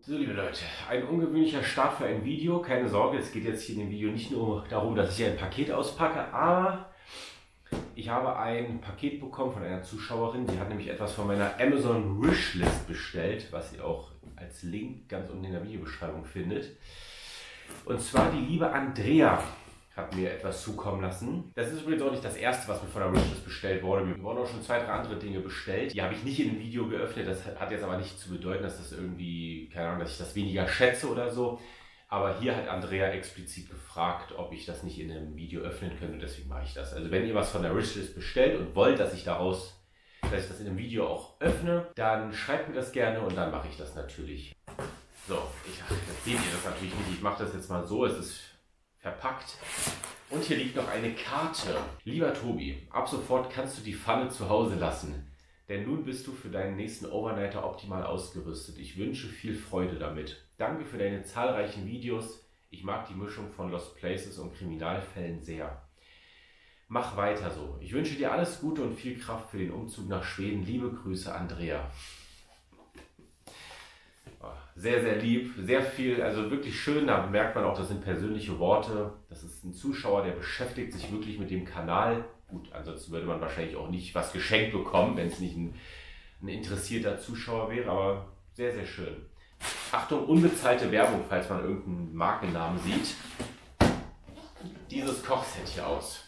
So, liebe Leute, ein ungewöhnlicher Start für ein Video. Keine Sorge, es geht jetzt hier in dem Video nicht nur darum, dass ich hier ein Paket auspacke, aber ich habe ein Paket bekommen von einer Zuschauerin. Die hat nämlich etwas von meiner Amazon Wishlist bestellt, was ihr auch als Link ganz unten in der Videobeschreibung findet. Und zwar die liebe Andrea hat mir etwas zukommen lassen. Das ist übrigens auch nicht das erste, was mir von der Wishlist bestellt wurde. Mir wurden auch schon 2, 3 andere Dinge bestellt. Die habe ich nicht in dem Video geöffnet. Das hat jetzt aber nicht zu bedeuten, dass das irgendwie, keine Ahnung, dass ich das weniger schätze oder so. Aber hier hat Andrea explizit gefragt, ob ich das nicht in einem Video öffnen könnte. Deswegen mache ich das. Also wenn ihr was von der Wishlist bestellt und wollt, dass ich das in einem Video auch öffne, dann schreibt mir das gerne und dann mache ich das natürlich. So, jetzt seht ihr das natürlich nicht. Ich mache das jetzt mal so. Es ist verpackt. Und hier liegt noch eine Karte. Lieber Tobi, ab sofort kannst du die Pfanne zu Hause lassen, denn nun bist du für deinen nächsten Overnighter optimal ausgerüstet. Ich wünsche viel Freude damit. Danke für deine zahlreichen Videos. Ich mag die Mischung von Lost Places und Kriminalfällen sehr. Mach weiter so. Ich wünsche dir alles Gute und viel Kraft für den Umzug nach Schweden. Liebe Grüße, Andrea. Sehr, sehr lieb, sehr viel, also wirklich schön, da merkt man auch, das sind persönliche Worte. Das ist ein Zuschauer, der beschäftigt sich wirklich mit dem Kanal. Gut, ansonsten würde man wahrscheinlich auch nicht was geschenkt bekommen, wenn es nicht ein interessierter Zuschauer wäre, aber sehr, sehr schön. Achtung, unbezahlte Werbung, falls man irgendeinen Markennamen sieht. Dieses Kochset hier aus.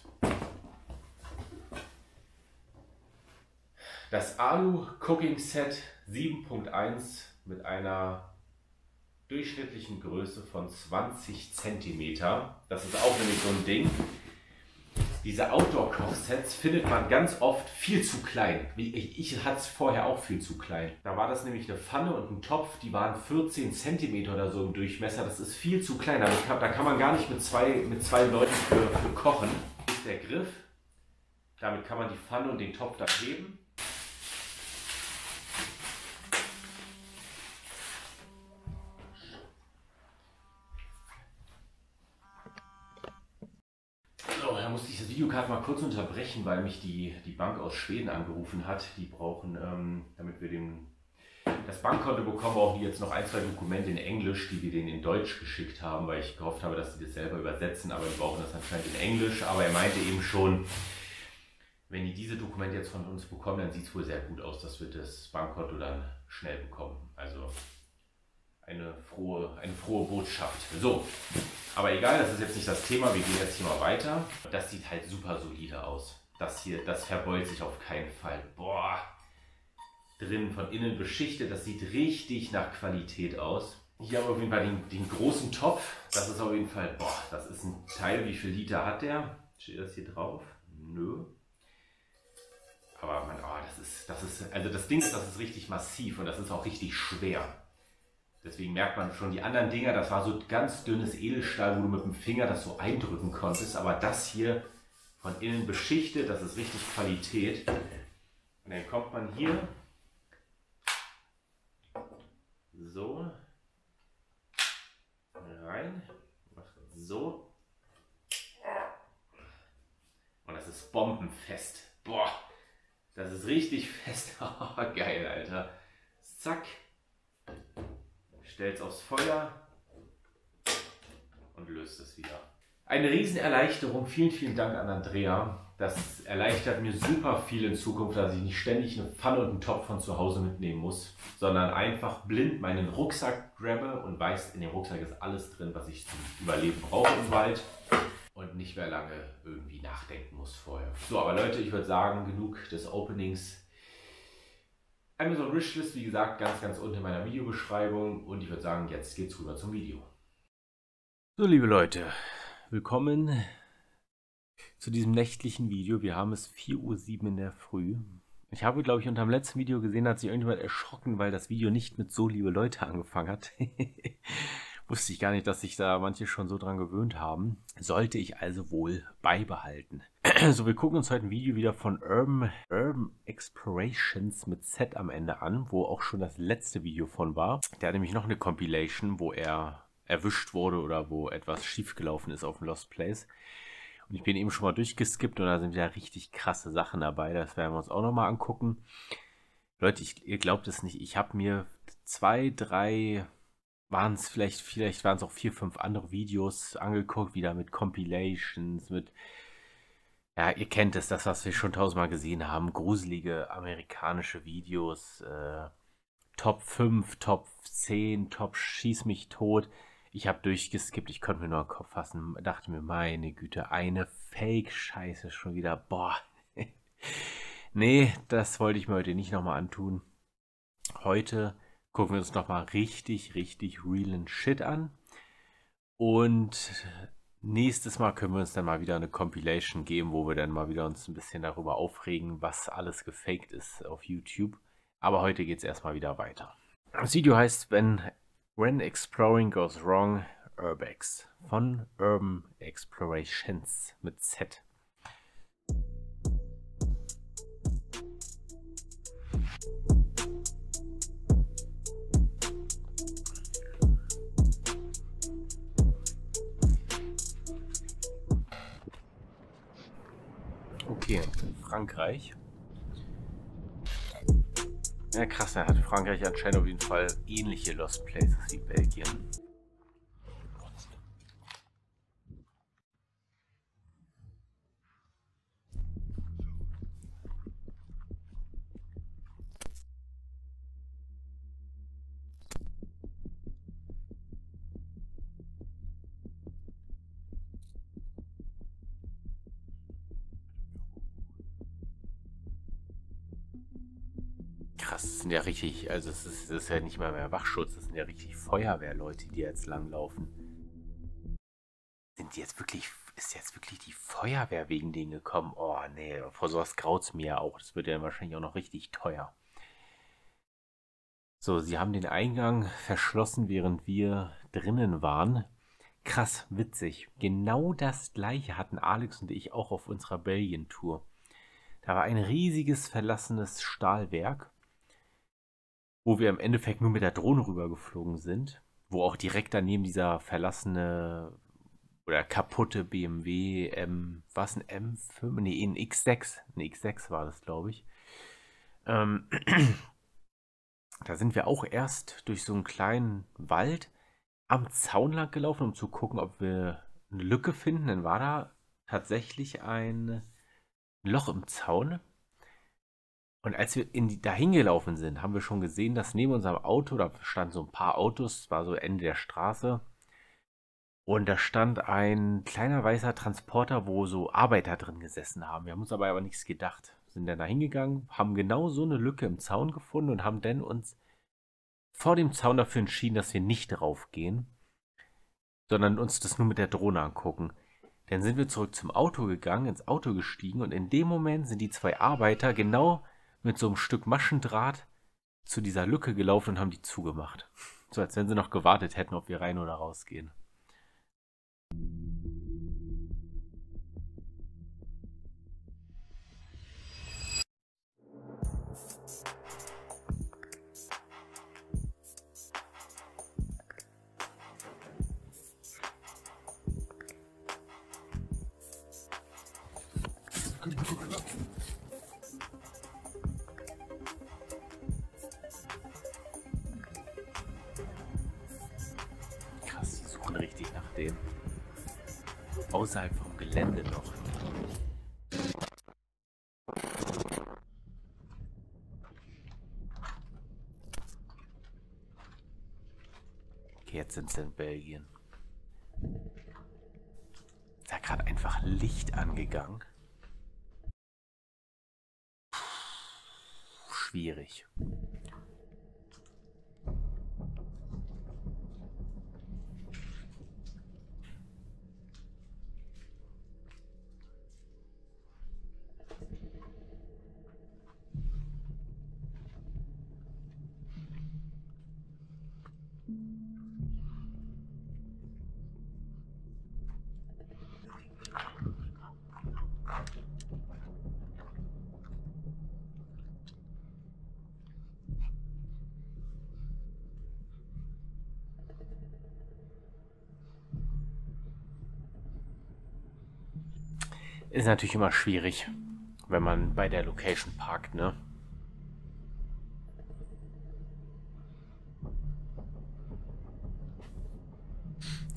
Das Alu Cooking Set 7.1 mit einer durchschnittlichen Größe von 20 cm. Das ist auch nämlich so ein Ding. Diese Outdoor-Kochsets findet man ganz oft viel zu klein. Ich hatte es vorher auch viel zu klein. Da war das nämlich eine Pfanne und ein Topf, die waren 14 cm oder so im Durchmesser. Das ist viel zu klein. Da kann man gar nicht mit zwei Leuten für kochen. Das ist der Griff. Damit kann man die Pfanne und den Topf da heben. Musste ich das Video gerade mal kurz unterbrechen, weil mich die Bank aus Schweden angerufen hat. Die brauchen, damit wir das Bankkonto bekommen, brauchen die jetzt noch 1, 2 Dokumente in Englisch, die wir denen in Deutsch geschickt haben, weil ich gehofft habe, dass sie das selber übersetzen, aber wir brauchen das anscheinend in Englisch. Aber er meinte eben schon, wenn die diese Dokumente jetzt von uns bekommen, dann sieht es wohl sehr gut aus, dass wir das Bankkonto dann schnell bekommen. Also eine frohe Botschaft. So, aber egal, das ist jetzt nicht das Thema, wir gehen jetzt hier mal weiter. Das sieht halt super solide aus. Das hier, das verbeult sich auf keinen Fall. Boah, drin von innen beschichtet, das sieht richtig nach Qualität aus. Hier haben wir auf jeden Fall den großen Topf. Das ist auf jeden Fall, boah, das ist ein Teil. Wie viel Liter hat der? Steht das hier drauf? Nö. Aber man, oh, also das Ding ist, das ist richtig massiv und das ist auch richtig schwer. Deswegen merkt man schon, die anderen Dinger, das war so ganz dünnes Edelstahl, wo du mit dem Finger das so eindrücken konntest. Aber das hier von innen beschichtet, das ist richtig Qualität. Und dann kommt man hier so rein, macht so. Und das ist bombenfest. Boah, das ist richtig fest. Geil, Alter. Zack. Stellt es aufs Feuer und löst es wieder. Eine Riesenerleichterung. Vielen, vielen Dank an Andrea. Das erleichtert mir super viel in Zukunft, dass ich nicht ständig eine Pfanne und einen Topf von zu Hause mitnehmen muss, sondern einfach blind meinen Rucksack grabbe und weiß, in dem Rucksack ist alles drin, was ich zum Überleben brauche im Wald und nicht mehr lange irgendwie nachdenken muss vorher. So, aber Leute, ich würde sagen, genug des Openings. Amazon Wishlist, wie gesagt, ganz, ganz unten in meiner Videobeschreibung und ich würde sagen, jetzt geht's rüber zum Video. So, liebe Leute, willkommen zu diesem nächtlichen Video. Wir haben es 4:07 Uhr in der Früh. Ich habe, glaube ich, unter dem letzten Video gesehen, hat sich irgendjemand erschrocken, weil das Video nicht mit "So, liebe Leute" angefangen hat. Wusste ich gar nicht, dass sich da manche schon so dran gewöhnt haben. Sollte ich also wohl beibehalten. So, wir gucken uns heute ein Video wieder von Urban Explorations mit Z am Ende an, wo auch schon das letzte Video von war. Der hat nämlich noch eine Compilation, wo er erwischt wurde oder wo etwas schiefgelaufen ist auf dem Lost Place. Und ich bin eben schon mal durchgeskippt und da sind ja richtig krasse Sachen dabei. Das werden wir uns auch nochmal angucken. Leute, ihr glaubt es nicht, ich habe mir 2, 3 waren es vielleicht waren es auch 4, 5 andere Videos angeguckt, wieder mit Compilations, mit, ja, ihr kennt es, das, was wir schon tausendmal gesehen haben, gruselige amerikanische Videos, Top 5, Top 10, Top Schieß mich tot. Ich habe durchgeskippt, ich konnte mir nur den Kopf fassen, dachte mir, meine Güte, eine Fake-Scheiße schon wieder, boah. Nee, das wollte ich mir heute nicht nochmal antun. Heute gucken wir uns nochmal richtig, richtig realen Shit an. Und nächstes Mal können wir uns dann mal wieder eine Compilation geben, wo wir dann mal wieder uns ein bisschen darüber aufregen, was alles gefaked ist auf YouTube. Aber heute geht es erstmal wieder weiter. Das Video heißt When Exploring Goes Wrong, Urbex von Urban Explorations mit Z. Okay, Frankreich. Ja, krass, da hat Frankreich anscheinend auf jeden Fall ähnliche Lost Places wie Belgien. Krass, das sind ja richtig, also das ist ja nicht mal mehr Wachschutz, das sind ja richtig Feuerwehrleute, die jetzt langlaufen. Ist jetzt wirklich die Feuerwehr wegen denen gekommen? Oh nee, vor sowas graut's mir ja auch. Das wird ja wahrscheinlich auch noch richtig teuer. So, sie haben den Eingang verschlossen, während wir drinnen waren. Krass, witzig. Genau das gleiche hatten Alex und ich auch auf unserer Belgien-Tour. Da war ein riesiges verlassenes Stahlwerk, wo wir im Endeffekt nur mit der Drohne rübergeflogen sind, wo auch direkt daneben dieser verlassene oder kaputte BMW was ein M5? Nee, ein X6. Ein X6 war das, glaube ich. Da sind wir auch erst durch so einen kleinen Wald am Zaun lang gelaufen, um zu gucken, ob wir eine Lücke finden. Dann war da tatsächlich ein Loch im Zaun. Und als wir dahin gelaufen sind, haben wir schon gesehen, dass neben unserem Auto, da standen so ein paar Autos, es war so Ende der Straße, und da stand ein kleiner weißer Transporter, wo so Arbeiter drin gesessen haben. Wir haben uns aber nichts gedacht. Sind dann da hingegangen, haben genau so eine Lücke im Zaun gefunden und haben dann uns vor dem Zaun dafür entschieden, dass wir nicht draufgehen, sondern uns das nur mit der Drohne angucken. Dann sind wir zurück zum Auto gegangen, ins Auto gestiegen, und in dem Moment sind die zwei Arbeiter genau mit so einem Stück Maschendraht zu dieser Lücke gelaufen und haben die zugemacht. So, als wenn sie noch gewartet hätten, ob wir rein oder rausgehen. Krass, die suchen richtig nach dem. Außerhalb vom Gelände noch. Okay, jetzt sind sie in Belgien. Ist da gerade einfach Licht angegangen? Schwierig. Ist natürlich immer schwierig, wenn man bei der Location parkt, ne?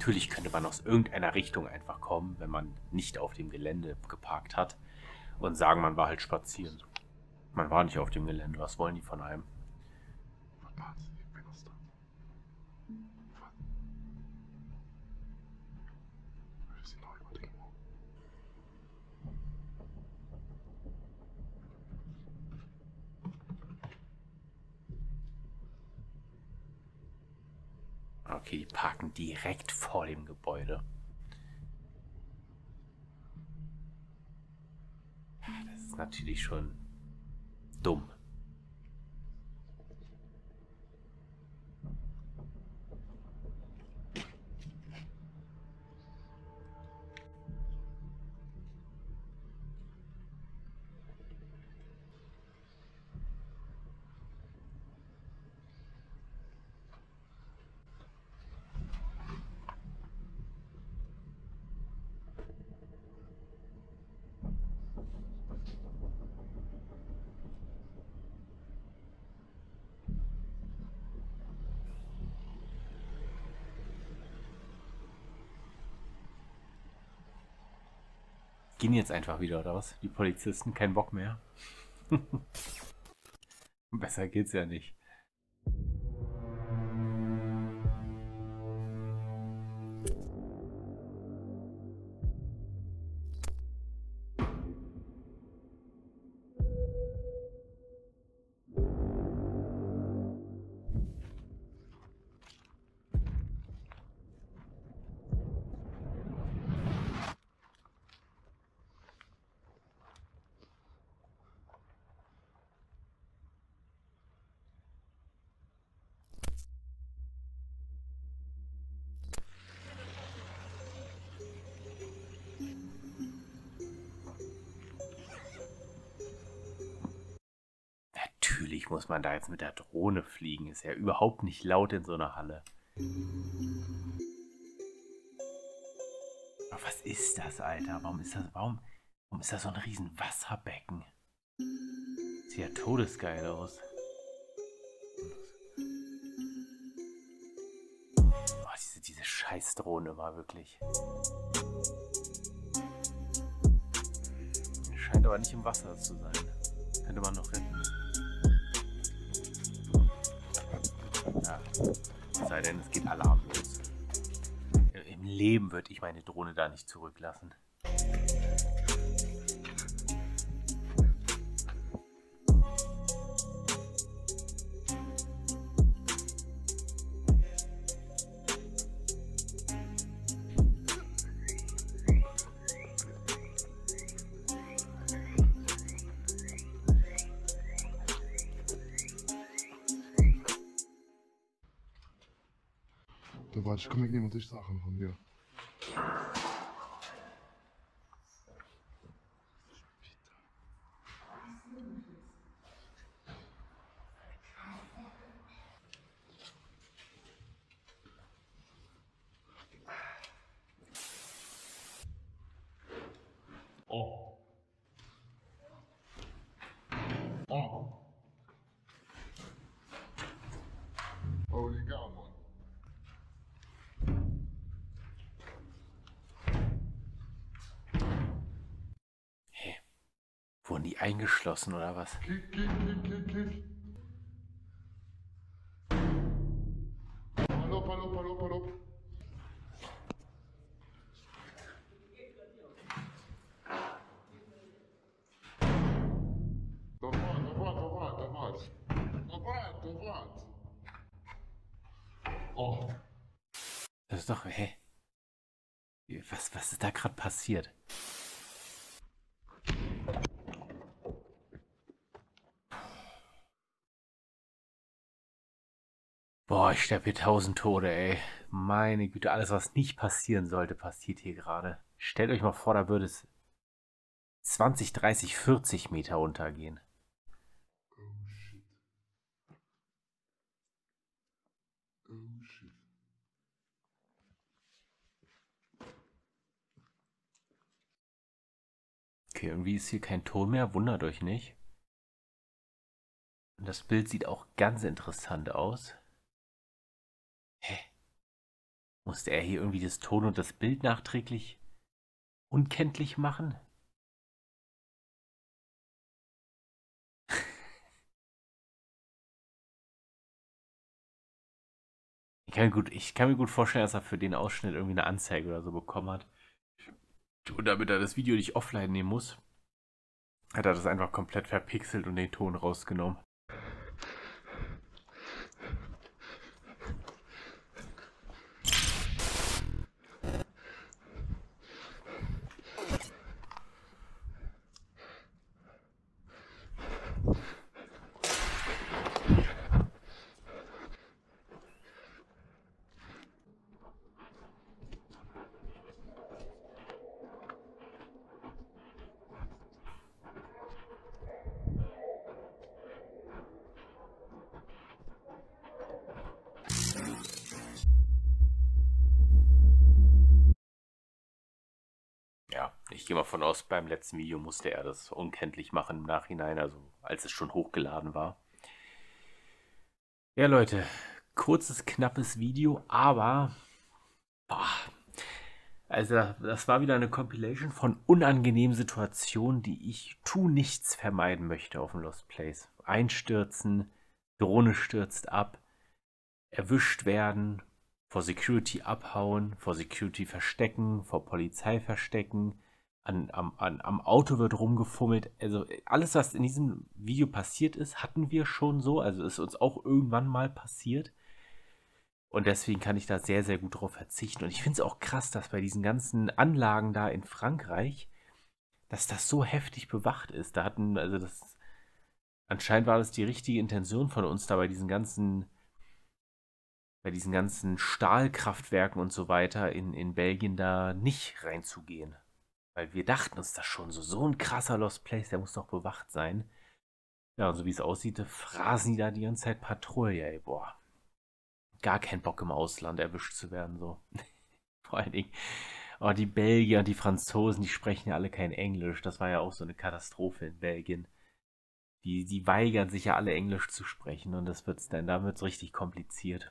Natürlich könnte man aus irgendeiner Richtung einfach kommen, wenn man nicht auf dem Gelände geparkt hat und sagen, man war halt spazieren. Man war nicht auf dem Gelände. Was wollen die von einem? Okay, die parken direkt vor dem Gebäude. Das ist natürlich schon dumm. Gehen jetzt einfach wieder raus. Die Polizisten, kein Bock mehr. Besser geht's ja nicht. Natürlich muss man da jetzt mit der Drohne fliegen. Ist ja überhaupt nicht laut in so einer Halle. Aber was ist das, Alter? Warum ist das so ein riesen Wasserbecken? Sieht ja todesgeil aus. Oh, diese Scheißdrohne war wirklich. Scheint aber nicht im Wasser zu sein. Könnte man noch retten. Ja, es sei denn, es geht Alarm los. Im Leben würde ich meine Drohne da nicht zurücklassen. Warte, komm, ich nehme dich Sachen von dir. Oh. Oh. Oh, legal, Mann. Hey, wurden die eingeschlossen oder was? Kick. Hallo. Da wart. Oh. Das ist doch, hä? Was ist da gerade passiert? Boah, ich sterbe hier 1000 Tode, ey. Meine Güte, alles, was nicht passieren sollte, passiert hier gerade. Stellt euch mal vor, da würde es 20, 30, 40 Meter untergehen. Oh shit. Okay, irgendwie ist hier kein Ton mehr, wundert euch nicht. Und das Bild sieht auch ganz interessant aus. Hä? Musste er hier irgendwie das Ton und das Bild nachträglich unkenntlich machen? Ich kann mir gut vorstellen, dass er für den Ausschnitt irgendwie eine Anzeige oder so bekommen hat. Und damit er das Video nicht offline nehmen muss, hat er das einfach komplett verpixelt und den Ton rausgenommen. Ja, ich gehe mal von aus, beim letzten Video musste er das unkenntlich machen im Nachhinein, also als es schon hochgeladen war. Ja, Leute, kurzes, knappes Video, aber also das war wieder eine Compilation von unangenehmen Situationen, die ich nichts vermeiden möchte auf dem Lost Place. Einstürzen, Drohne stürzt ab, erwischt werden, vor Security abhauen, vor Security verstecken, vor Polizei verstecken, am Auto wird rumgefummelt. Also alles, was in diesem Video passiert ist, hatten wir schon so. Also ist uns auch irgendwann mal passiert. Und deswegen kann ich da sehr, sehr gut drauf verzichten. Und ich finde es auch krass, dass bei diesen ganzen Anlagen da in Frankreich, dass das so heftig bewacht ist. Anscheinend war das die richtige Intention von uns, da bei diesen ganzen Stahlkraftwerken und so weiter in Belgien da nicht reinzugehen. Weil wir dachten uns das schon, so ein krasser Lost Place, der muss doch bewacht sein. Ja, und so wie es aussieht, phrasen die da die ganze Zeit Patrouille, ey, boah. Gar kein Bock im Ausland erwischt zu werden, so. Vor allen Dingen, oh, die Belgier und die Franzosen, die sprechen ja alle kein Englisch. Das war ja auch so eine Katastrophe in Belgien. Die weigern sich ja alle Englisch zu sprechen und da wird's richtig kompliziert.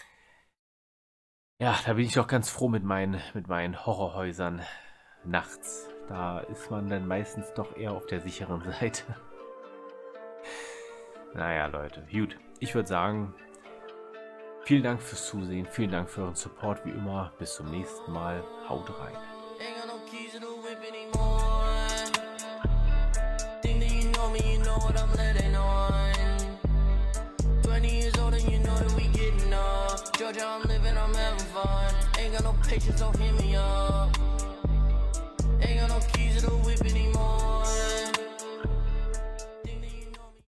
Ja, da bin ich doch ganz froh mit meinen Horrorhäusern nachts. Da ist man dann meistens doch eher auf der sicheren Seite. Naja, Leute, gut. Ich würde sagen, vielen Dank fürs Zusehen, vielen Dank für euren Support, wie immer. Bis zum nächsten Mal. Haut rein. I'm living, I'm having fun. Ain't got no patience, so hit me up.